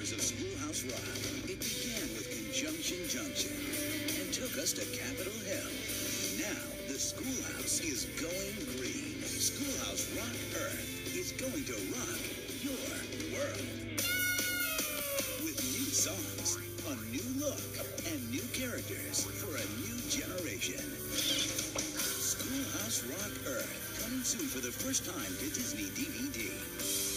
adventures of Schoolhouse Rock. It began with Conjunction Junction and took us to Capitol Hill. Now, the Schoolhouse is going green. Schoolhouse Rock Earth is going to rock your world. With new songs, a new look, and new characters for a new generation. Schoolhouse Rock Earth, coming soon for the first time to Disney DVD.